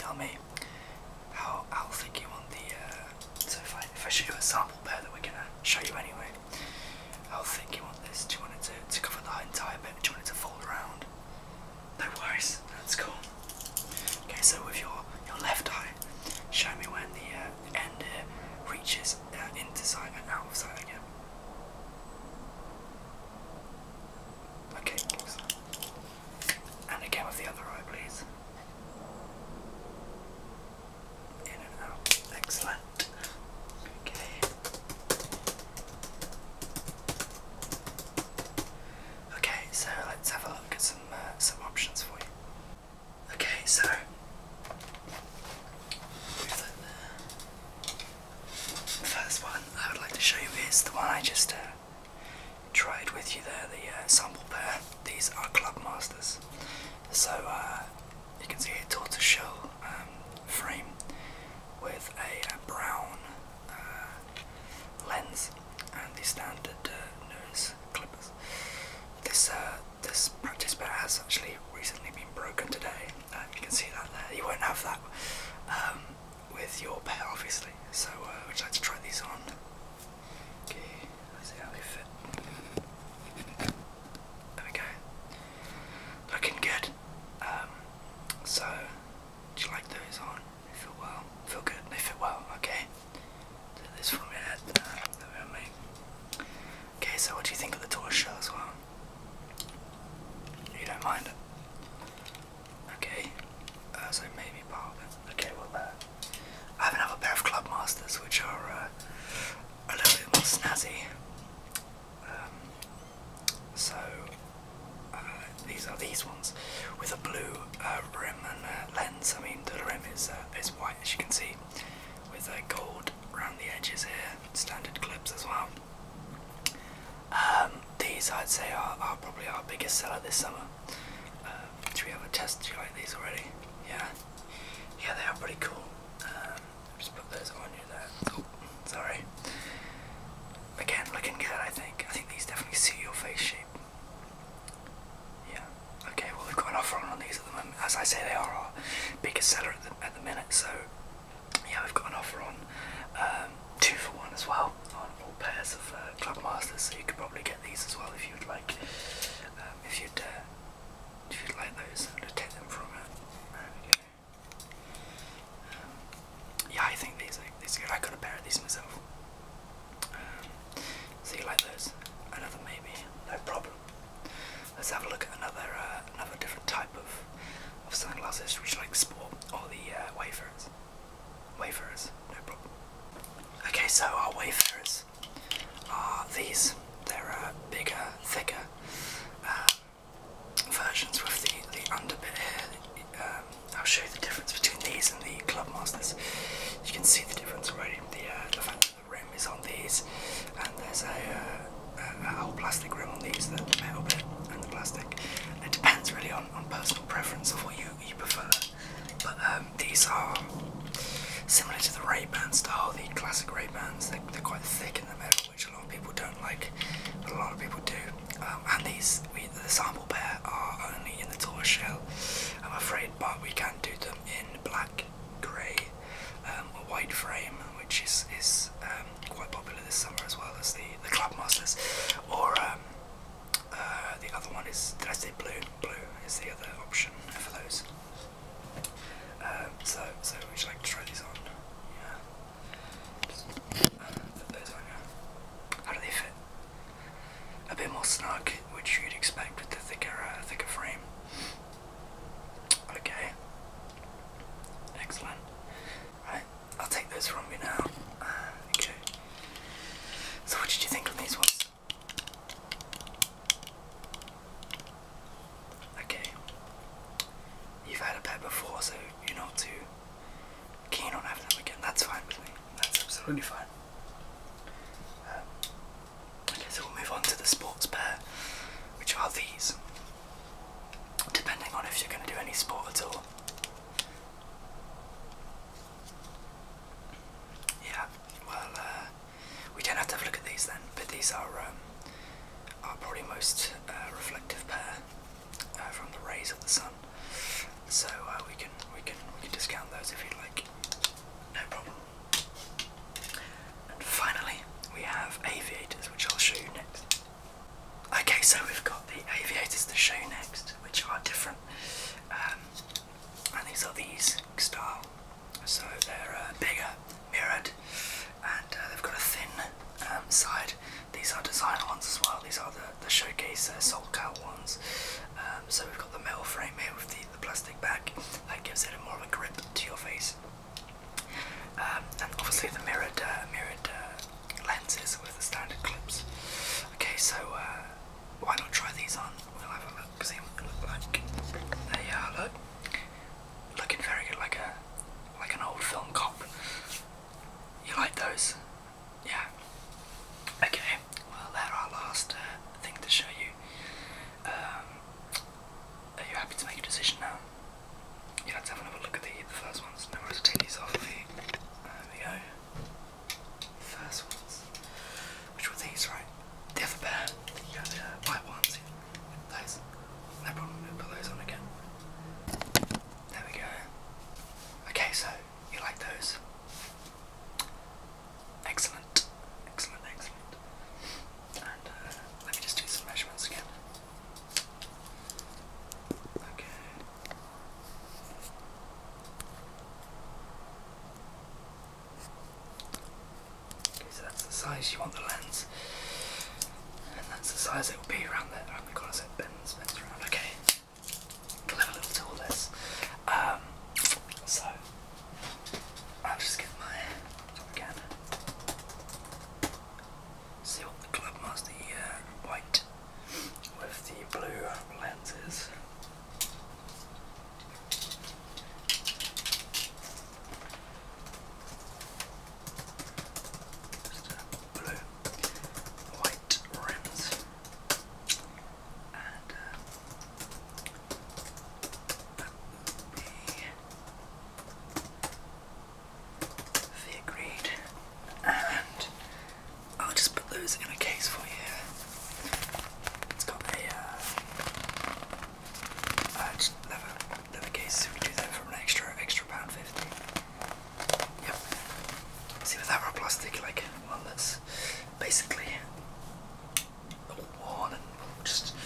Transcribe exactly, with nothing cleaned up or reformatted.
tell me how, how thick you want the, uh, so if I, if I show you a sample pair that we're going to show you anyway, how thick you want this? Do you want it to, to cover the entire bit? Do you want it to fold around? No worries, that's cool. Okay, so with your, your left eye, show me when the, uh, the end here reaches uh, into sight and out of sight again. Okay, excellent. And again with the other eye, please. In and out. Excellent. Okay. Okay, so let's have a look at some uh, some options for you. Okay, so the first one I would like to show you is the one I just uh, tried with you there, the uh, sample pair. These are Clubmasters. So uh, you can see a tortoiseshell um, frame with a, a brown uh, lens and the standard uh, nose clippers. This uh, this practice pair has actually recently been broken today. Uh, you can see that there. You won't have that um, with your pair, obviously. So uh, would you like to try these on? Okay, let's see how they fit. There we go. Looking good. Um, so, do you like those on? They feel well. Feel good. They fit well. Okay. Do this from your head. Uh, there we are, mate. Okay, so what do you think of the tortoiseshell as well? You don't mind it? Okay. Uh, so maybe part of it. Okay, well, uh, I have another pair of Clubmasters which are uh, a little bit more snazzy. Um, so, uh, these are these ones with a blue uh, rim and uh, lens. I mean, the rim is uh, is white, as you can see, with uh, gold around the edges here. Standard clips as well. Um, these, I'd say, are, are probably our biggest seller this summer. Uh, do we have a test? Do you like these already? Yeah, yeah, they are pretty cool. Um, just put those on you there. Oh, sorry. Again, looking good, I think. I think these definitely suit your face shape. Yeah. Okay, well, we've got an offer on, on these at the moment. As I say, they are our biggest seller at the, at the minute, so yeah, we've got an offer on um, two for one as well on all pairs of uh, Clubmasters, so you could probably get these as well if you'd like. Um, if you'd uh, if you'd like those, I'm gonna take them from it. There we go. Um, yeah, I think these are these are good. I got a pair of these myself. Um, so you like those? Another maybe? No problem. Let's have a look at another uh, another different type of of sunglasses. Would you like sport or the uh, Wayfarers? Wayfarers, no problem. Okay, so our Wayfarers are these. They're uh, bigger, thicker uh, versions with the the underbit here. Um, I'll show you the difference between these and the Clubmasters. You can see the difference already. The uh, the fact that the rim is on these, and there's a, uh, a, a whole plastic rim on these, the metal bit and the plastic. It depends really on, on personal preference of what you, you prefer. But um, these are similar to the Ray-Ban style, the classic Ray-Bans. They, they're quite thick in the middle, which a lot of people don't like, but a lot of people do. Um, and these, we, the sample pair, are only in the tortoiseshell, I'm afraid, but we can do them in black, grey, um, a white frame, which is, is um, quite popular this summer, as well as the, the Clubmasters. Or um, uh, the other one is, did I say blue? Blue is the other option for those. Um, so, so would you like to try these on? Yeah. Just, uh, put those on, yeah. How do they fit? A bit more snug, which you'd expect with the thicker, uh, thicker frame. Okay. Excellent. Right, I'll take those from you now. Okay. So what did you think of these ones? Okay. You've had a pair before, so you're not too keen on having them again. That's fine with me. That's absolutely fine. Um, okay, so we'll move on to the sports pair, which are these. Depending on if you're going to do any sport at all. Yeah, well, uh, we don't have to have a look at these then, but these are um, our probably most uh, reflective pair uh, from the rays of the sun. So uh, we can we can we can discount those so they're uh, bigger, mirrored, and uh, they've got a thin um, side. These are designer ones as well. These are the, the showcase uh, Soul Cal ones. Um, so we've got the metal frame here with the, the plastic back. That gives it a more of a grip to your face. Um, and obviously the mirrored uh, mirrored uh, lenses with the standard clips. Okay, so uh, why not try these on? We'll have a look, see what they look like. There you are, look. Looking very good, like a like an old film cop. You like those? Yeah. Okay, well they're our last uh, thing to show you. Um, are you happy to make a decision now? Yeah, let's have another look at the, the first ones. No worries, I'll take these off for you. There we go. First ones. Which were these, right? The other pair. Yeah, the uh, white ones. Those. No problem, we'll put those on again. There we go. Okay, so you like those? Excellent. Excellent, excellent. And uh, let me just do some measurements again. Okay. Okay, so that's the size you want the lens. And that's the size it will be around there, around the corner, so it bends, bends around. Okay. We'll have a little tool this. Um, so, I'll just get my top again. See what the Clubmaster uh, white with the blue lenses. Just a blue, white rims, and uh, that will be the agreed. And I'll just put those in a case for you here. It's got a uh, uh, just leather, leather case. We do that for an extra, extra pound fifty. Yep. See, with that raw plastic, like one that's basically all worn and will just